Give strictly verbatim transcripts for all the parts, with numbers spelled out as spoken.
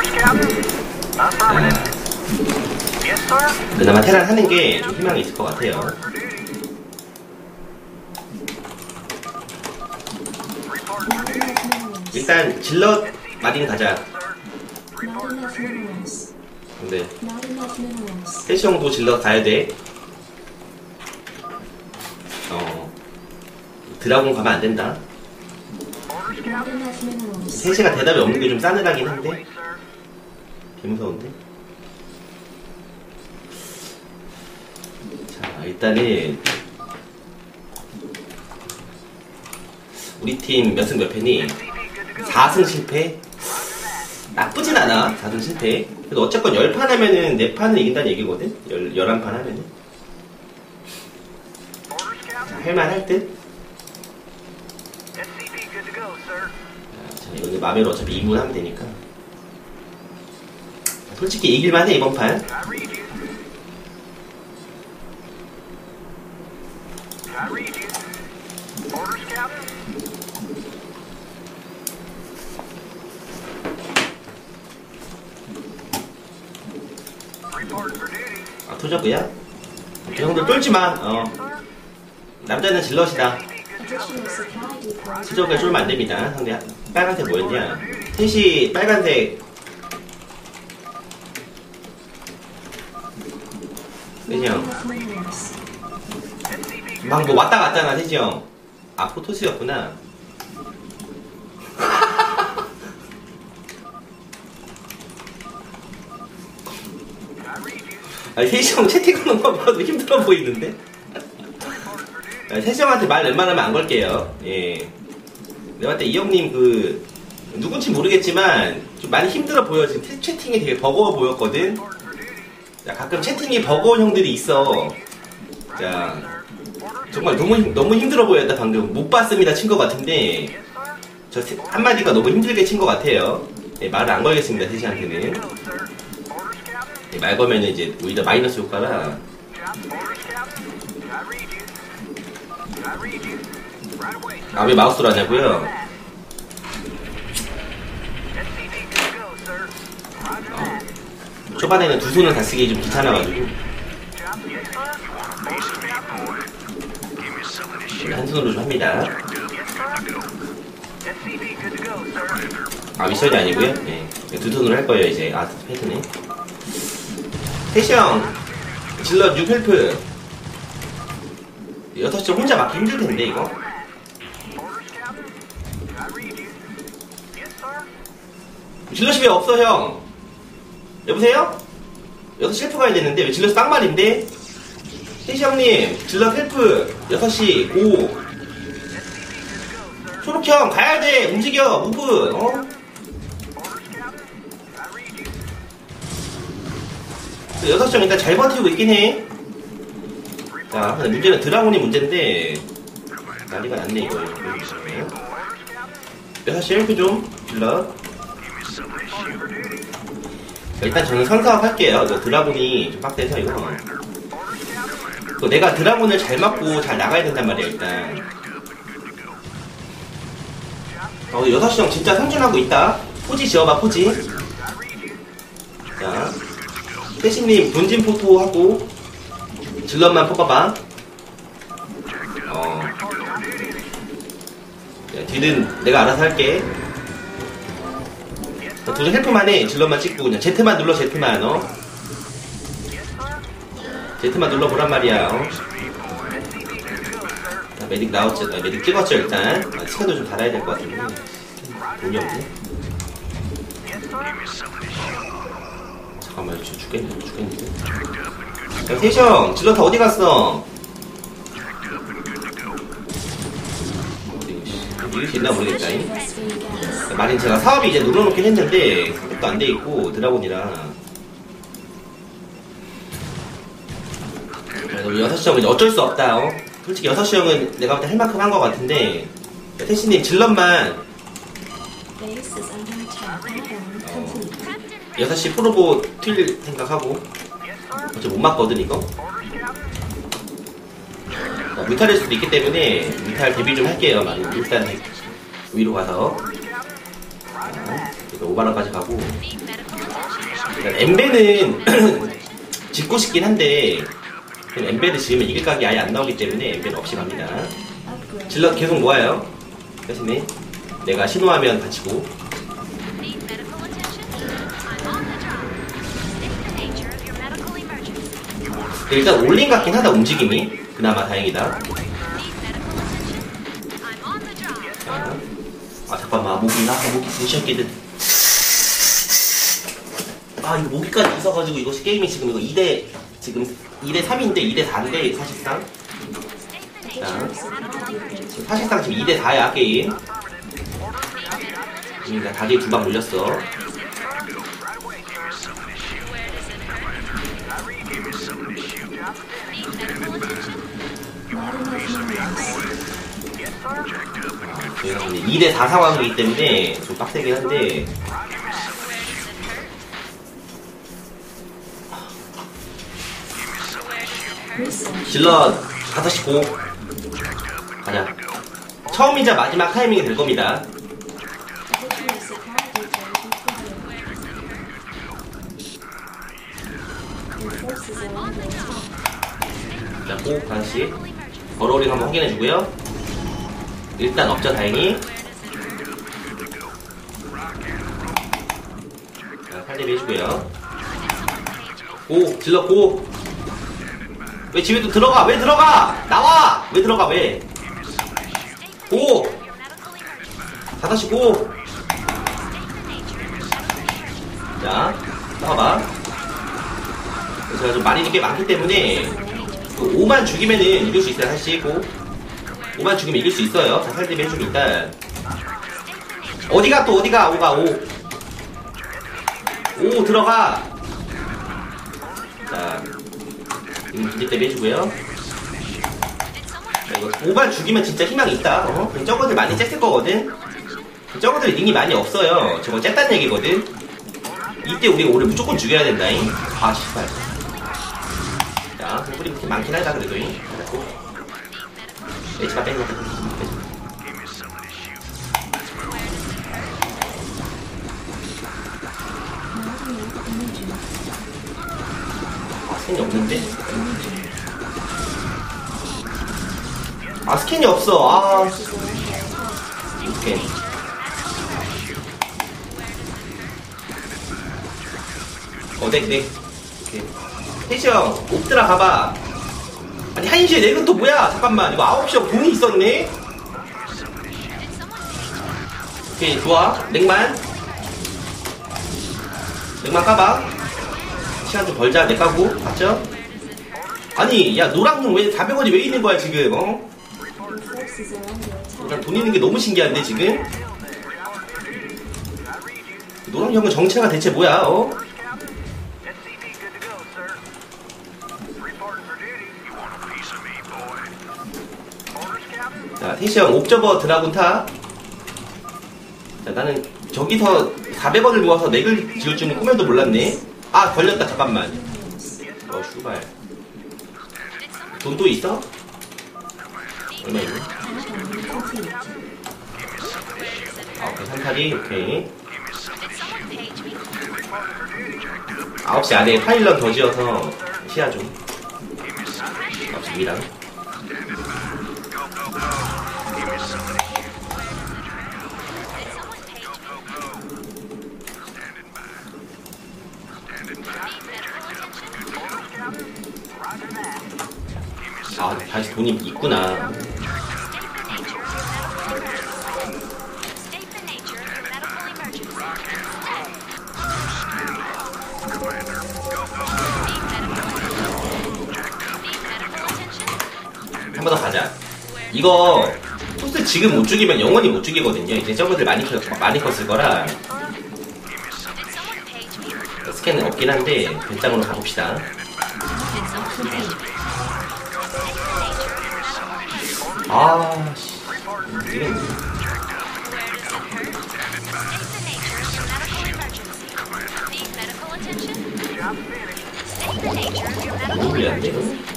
그나마 테란 하는 게 좀 희망이 있을 것 같아요. 일단 질럿 마딘 가자. 근데 셋이 형도 질럿 가야 돼. 어 드라곤 가면 안 된다. 셋이가 대답이 없는 게 좀 싸늘하긴 한데 개 무서운데. 자, 일단은 우리 팀 몇 승 몇 패니? 사 승 실패? 나쁘진 않아. 사 승 실패. 그래도 어쨌건 십 판 하면은 네 판은 이긴다는 얘기거든? 십일 판 하면은. 자, 할만할 듯? 자, 이거 마음대로 어차피 이 분 하면 되니까. 솔직히 이길만 해, 이번 판. 아, 토저그야? 그 형들 쫄지마. 어. 남자는 질럿이다. 토저그에 쫄면 안됩니다. 상대 빨간색 뭐였냐? 셋이 빨간색. 셋이 형. 막 뭐 왔다 갔잖아, 셋이 형. 아, 포토스였구나. 아니, 셋이 형 채팅하는 거 봐도 힘들어 보이는데? 셋이 형한테 말 웬만하면 안 걸게요. 예. 내가 봤을 때 이 형님 그, 누군지 모르겠지만, 좀 많이 힘들어 보여. 지금 채팅이 되게 버거워 보였거든? 자, 가끔 채팅이 버거운 형들이 있어. 자, 정말 너무, 힘, 너무 힘들어 보였다, 방금. 못 봤습니다, 친 것 같은데, 저 한마디가 너무 힘들게 친 것 같아요. 예, 말을 안 걸겠습니다, 셋이한테는. 말 걸면은 이제 오히려 마이너스 효과라. 아, 왜 마우스로 하냐고요? 어. 초반에는 두 손을 다 쓰기 좀 귀찮아가지고 한 손으로 좀 합니다. 아, 미션이 아니고요? 네. 두 손으로 할 거예요, 이제. 아, 패드네. 셋형 질럿 육 헬프 여섯 시 혼자 막기 힘들텐데 이거? 질럿이 왜 없어 형? 여보세요? 여섯 시 헬프 가야 되는데 왜 질럿이 딱 말인데? 셋이 형님 질럿 헬프 여섯 시 고 초록형 가야돼 움직여 무브 어? 여섯 점 일단 잘 버티고 있긴 해. 자, 근데 문제는 드라곤이 문제인데 난리가 났네 이거. 여섯 시 헬프 좀 질러. 일단 저는 선사업 할게요. 드라곤이 좀 빡세서 이거. 내가 드라곤을 잘 맞고 잘 나가야 된단 말이야 일단. 어, 여섯 시 형 진짜 상준하고 있다. 포지 지어봐 포지. 자. 태신님 본진 포토 하고 질럿만 뽑아봐. 어. 야, 뒤는 내가 알아서 할게. 도전 헬프만 해. 질럿만 찍고 그냥 Z만 눌러. Z만 어. Z만 눌러보란 말이야. 어. 자, 메딕 나왔죠. 아, 메딕 찍었죠 일단. 아, 시간도 좀 달아야 될 것 같은데 돈이 없네. 잠깐만, 진짜 죽겠네, 죽겠는데. 야, 태형, 질럿 다 어디 갔어? 이길 수 있나 모르겠다. 마린 제가 사업이 이제 눌러놓긴 했는데, 사업도 안 돼 있고, 드라곤이라. 그래도 여섯 시 형은 이제 어쩔 수 없다, 어? 솔직히 여섯 시 형은 내가 볼 때 할 만큼 한 것 같은데, 태신님, 질럿만. 여섯 시 프로보 튈 생각하고 어차피 못 맞거든 이거. 자, 뮤탈일 수도 있기 때문에 뮤탈 대비 좀 할게요. 일단 위로 가서 자, 오바라까지 가고 엠베는 짓고 싶긴 한데 엠베를 지으면 이길 각이 아예 안 나오기 때문에 엠베는 없이 갑니다. 질럿 계속 모아요. 대신에 내가 신호하면 다치고. 일단 올린 같긴 하다. 움직임이 그나마 다행이다. 자. 아 잠깐만 모기나 모기 부시었기든. 아 이거 모기까지 있어가지고 이거 게임이 지금 이거 이 대 지금 이 대 삼인데 이 대 사인데 사실상. 자 사실상 지금 이 대 사야 게임. 그러니까 닭이 두 방 물렸어. 이 대 사 상황이기 때문에 좀 빡세긴 한데 질럿 다섯 시 고 가자. 처음이자 마지막 타이밍이 될 겁니다. 자, 고 다시 버로링 한번 확인해주고요. 일단 없죠 다행히. 자, 팔 대 비 해주고요. 고 질럿 고. 왜 집에 또 들어가? 왜 들어가? 나와! 왜 들어가? 왜? 고! 다섯 시 고! 자, 나와봐. 제가 좀 말이 꽤 많기 때문에 오만 죽이면은 이길 수 있어요. 사실 고. 오만 죽이면 이길 수 있어요. 자살 대비 해주면 일단. 어디가 또 어디가? 오가 오. 오 들어가. 자. 기대 대비 해주고요. 자, 이거 오만 죽이면 진짜 희망이 있다. 어? 저거들 많이 쬐을 거거든. 저거들 링이 많이 없어요. 저거 쬐딴 얘기거든. 이때 우리가 오를 무조건 죽여야 된다잉. 아 씨발. 자, 우리 그렇게 많긴 하다 그래도. 빼지마 빼지마 빼지마. 아 스캔이 없는데? 아 스캔이 없어. 아 스캔. 어 넥 넥. 오케이. 태시 형 옵드라 가봐. 아니 한 시에 넥은 또 뭐야? 잠깐만 이거 아홉 시에 돈이 있었네? 오케이 좋아. 넥만 넥만 까봐. 시간 좀 벌자. 넥 까고 맞죠? 아니 야 노랑형 왜 사백 원이 왜 있는 거야 지금? 어? 난 돈 있는 게 너무 신기한데 지금? 노랑형은 정체가 대체 뭐야? 어? 자, 태시형 옵저버 드라군 타. 자, 나는 저기서 사백 원을 모아서 넥을 지을 줄은 꿈에도 몰랐네. 아, 걸렸다, 잠깐만. 어, 슈발. 돈 또 있어? 얼마 있네? 아, 오케이, 삼 팔이, 오케이. 아홉 시 안에 파일럿 더 지어서 시야 좀. 아홉 시 위랑. 아, 다시 돈이 있구나. 한 번 더 가자. 이거 토스 지금 못 죽이면 영원히 못 죽이거든요. 이제 저거들 많이 컸, 많이 컸을 거라. 스캔은 없긴 한데 배짱으로 가봅시다. 아, 씨. 이런. 너무 불리한데, 이거?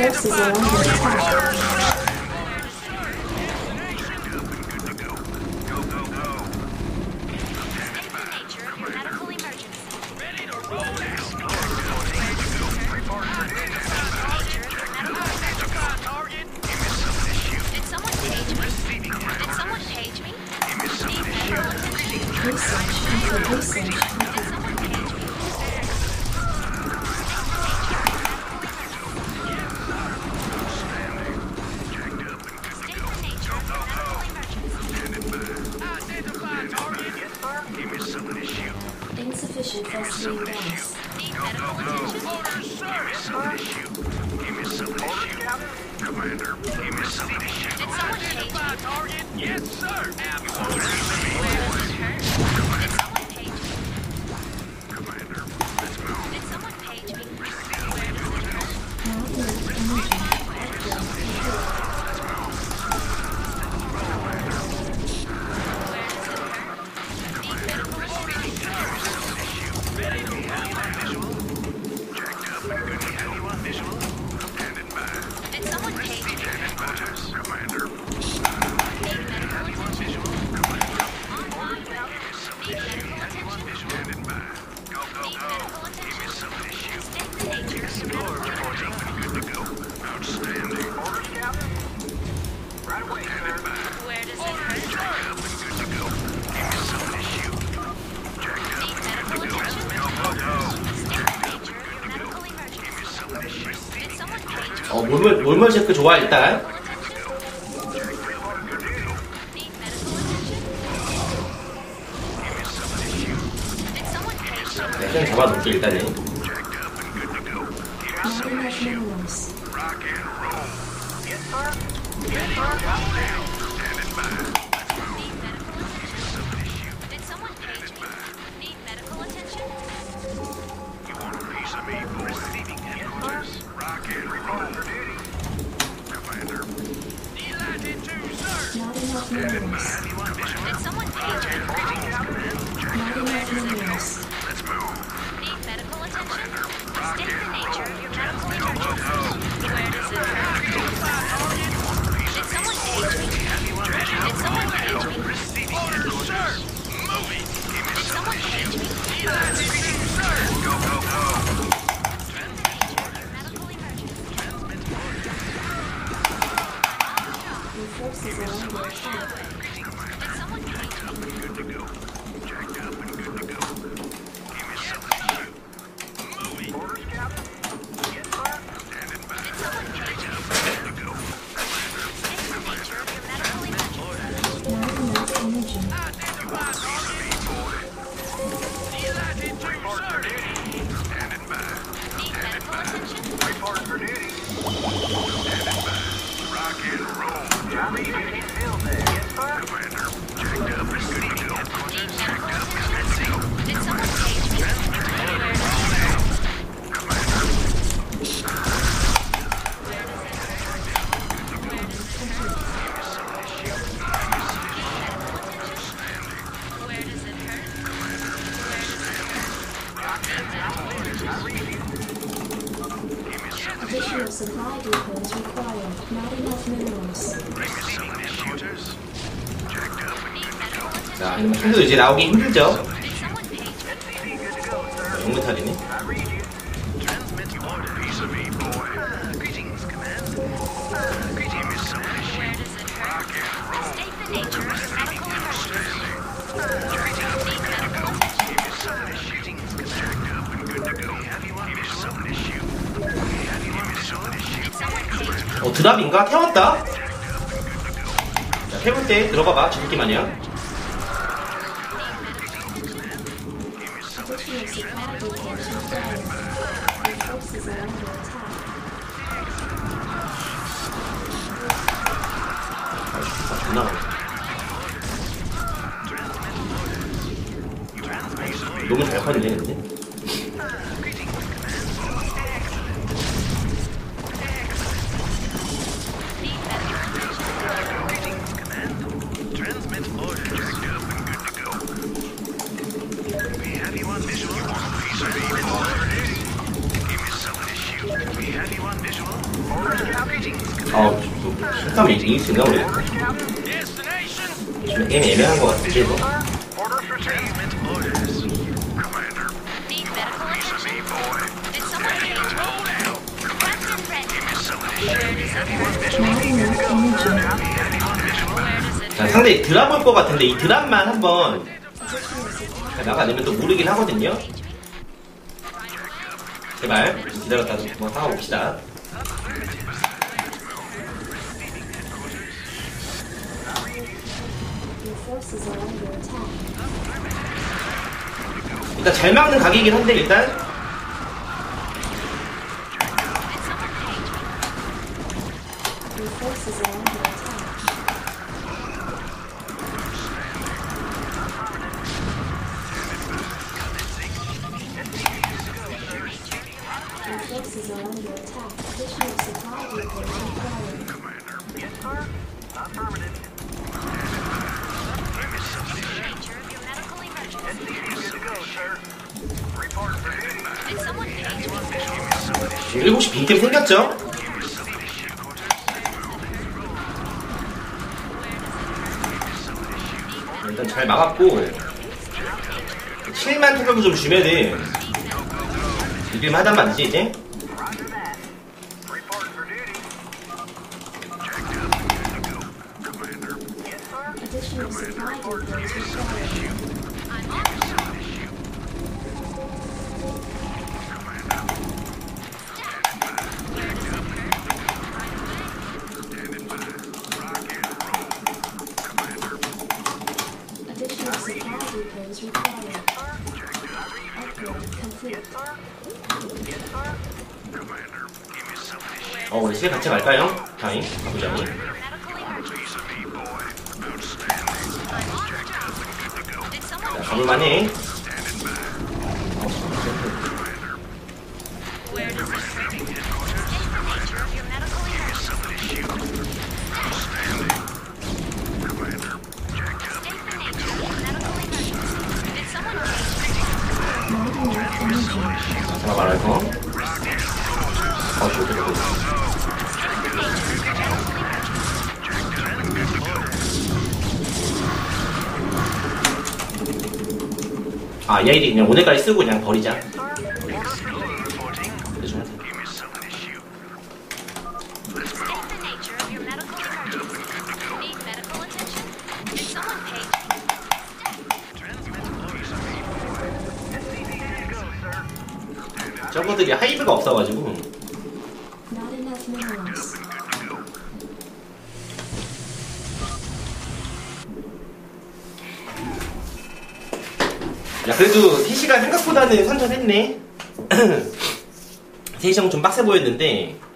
forces are under attack. Research complete. Research insufficient first aid gas. Commander, give me some issue. Did someone page my target? Yes, sir. Absolutely. Did someone page me? Commander, let's move. Did someone page me? Where does it hurt? Ready to have my visual? Jacked up and good to have you on visual. Standing by. Did someone page me? Commander. Need medical attention. Commander. On Need medical attention. Standing by. Go, go, go. Give me some issue. State the nature of your medical attention. Good to go. Outstanding. Orders, Captain. Right away, sir. Where does it hurt? Jacked up and good to go. Give me some issue. Jacked up and good to go. Go, go, go. State the nature of your medical emergency. Give me some issue. Did someone page me? 어, 몰몰, 몰몰 체크 좋아, 일단. 네, 그냥 잡아놓을게, 일단은. Not enough minerals. Did someone page me? Not enough minerals. Let's move. Need medical attention? State the nature of your medical emergency. Where does it hurt? Did someone page me? Did someone page me? Orders, sir. Moving. Did someone page me? Sir. Go, go, go. State the nature of your medical emergency. Your forces are under attack. Did someone page me? Good to go. Jacked up and good to go. Give me some issue. Moving. Orders, Captain. Yes, sir. Standing by. Did someone page me? Good to go. State the nature of your medical emergency. Not enough energy. Identify target. Delighted to serve. Standing by. Need medical attention? Report for duty. Standing by. Rock and roll. Johnny, you can feel that. Yes, sir. Commander, jacked up and good to go. Need Jacked medical up and let's go. attention? Did someone Commander, page me? Where does it hurt? Commander. Where does it hurt? Additional supply depots required. Not enough minerals. Receiving orders. Jacked up and good to go. 자, 힘도 이제 나오기 힘들죠? Did someone page me? Good to go, sir. 영무탈이네. I read you. Transmit order. Piece of me, boy. Uh, greetings, command. Uh, greetings, Miss Somalish. Where does it hurt? Rock and roll. State the nature of your medical emergency. Greetings, Need medical attention? Miss Somalish. Greetings, jacked up and good to go. We have you on Miss Somalish. We have you on Miss Somalish. Did someone page me? 어, 드랍인가? 태웠다? 자, 태울 때 들어가봐. 죽기 마냥. Additional supply depots required. Your forces are under attack. 아, 존나 가네. 너무 잘 파네, 근데. Need medical attention? Greetings, command. Transmit order. Jacked up and good to go. We have you on visual. Piece of me, boy. Give me some issue. We have you on visual. Orders, 이길 수 있나 모르겠네. 좀 게임 애매한 것 같은데 이거. Need medical attention? Did someone engage me? Captain Ready. Where does it Where does it 자, 상대 드랍 올 것 같은데 이 드랍만 한번 나가내면 또 모르긴 하거든요. 제발 기다렸다 한번 싸워봅시다. Your forces are under attack. 일단 잘 막는 각이긴 한데 일단 Your forces are under attack. Your forces are under attack. Additional supply vehicles required. nature of your medical emergency? Did someone engage me? 일곱 시 빈틈 생겼죠? 일단 잘 막았고 칠만 태격을 좀 주면은 이길만하단 말이지 이제. Additional supply vehicles required. I'm on. Where does it hurt? Right away. Additional supply depots required. Upgrade complete. 어 우리 셋 같이 갈까요? 다잉 가보자니. Medical emergency. I'm on the job. Did someone 자, 가볼만해. Where does it hurt? State the nature of your medical emergency. State the nature of your medical emergency. Did someone engage me? 자, 잡아봐라 이거. 어 좋다 좋다. State the nature of your medical emergency. 아 얘이 그냥 오늘까지 쓰고 그냥 버리자. State the nature of your medical emergency. Need medical attention? Did someone page 저거들이 하이브가 없어가지고. Not enough minerals. 야 그래도 셋 시간 생각보다는 선전했네. 셋 시간 좀 빡세 보였는데